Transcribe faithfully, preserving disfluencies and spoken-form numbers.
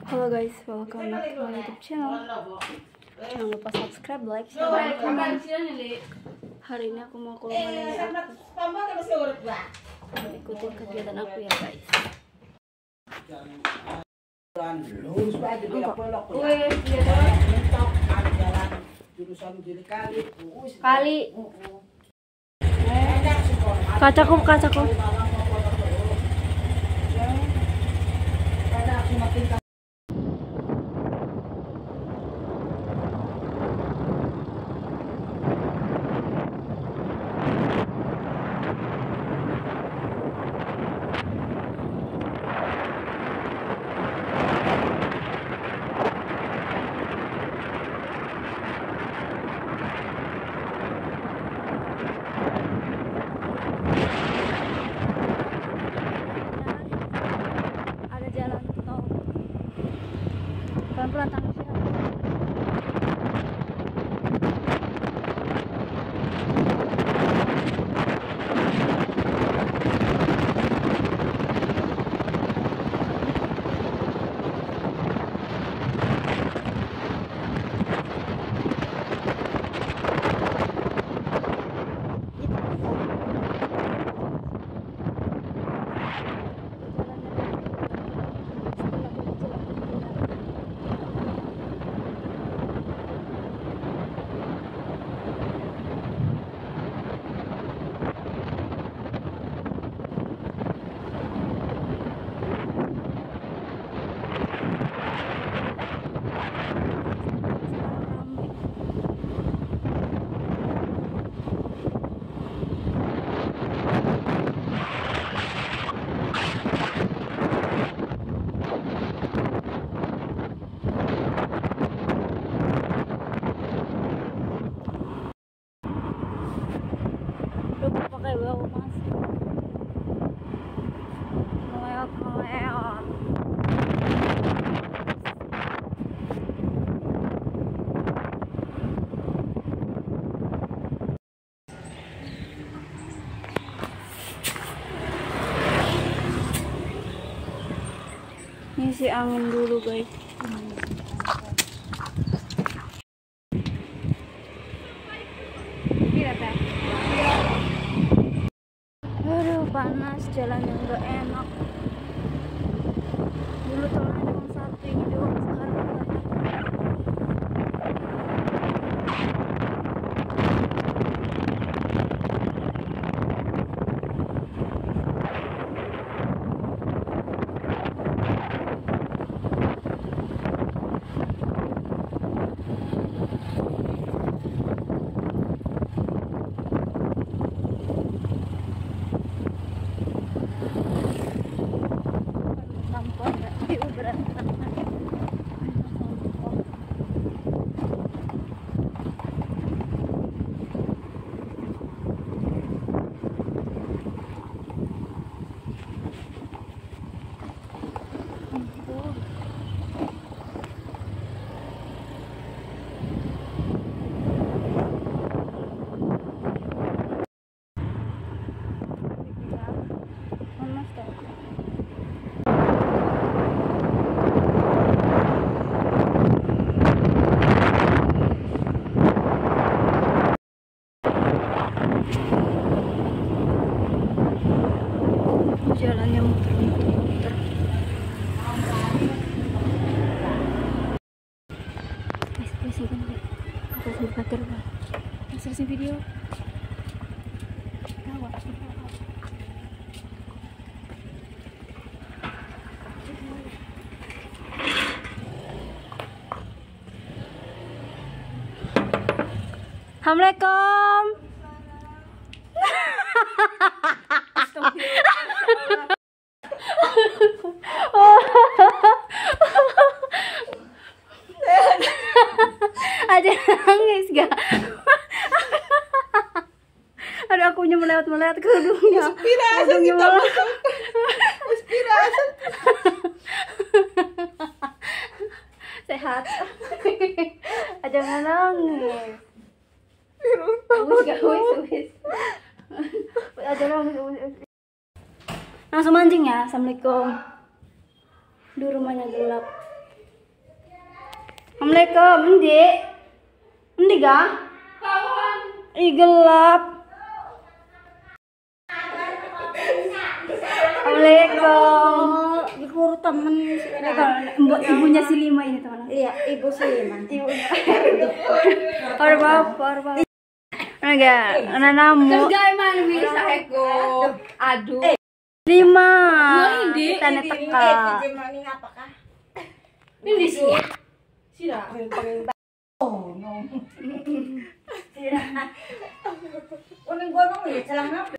Halo guys, welcome back to my YouTube channel. Jangan lupa subscribe, like, share, dan komen. Hari ini aku mau ke rumah nenek aku. Ikutin kegiatan aku ya guys. Kali kacaku kacaku pelan-pelan tangan sih. Pakai bau mas, meleot meleot. Ngisi angin dulu guys. Aduh panas, jalannya nggak enak. Dulu telurnya cuma satu, ini doang, sekarang banyak. Jalannya muter-muter. Guys, guys, ini kakak saya pakai apa? Selesai video. Assalamualaikum. Aja nangis gak? Ada akunya melewat-melewat ke hidungnya. Inspirasi kita masuk. Inspirasi. Sehat. Aja nggak nangis. Wis gak wis wis. Aja nangis wis. Langsung mancing ya. Assalamualaikum. Di rumahnya gelap. Assalamualaikum, Endi. Endi ga? Kawan. Ih gelap. Assalamualaikum. Ibu temen mbok ibunya si Lima ini teman. Iya, ibu si Lima. Ibunya. Or bapak, or bapak. Enggak, anak namu. Kerja emang bisa eko. Aduh. Lima. Kita nih teka. Ini apakah? Ini sih. Sira. Oh, no. Sira. Orang gua mau ya celana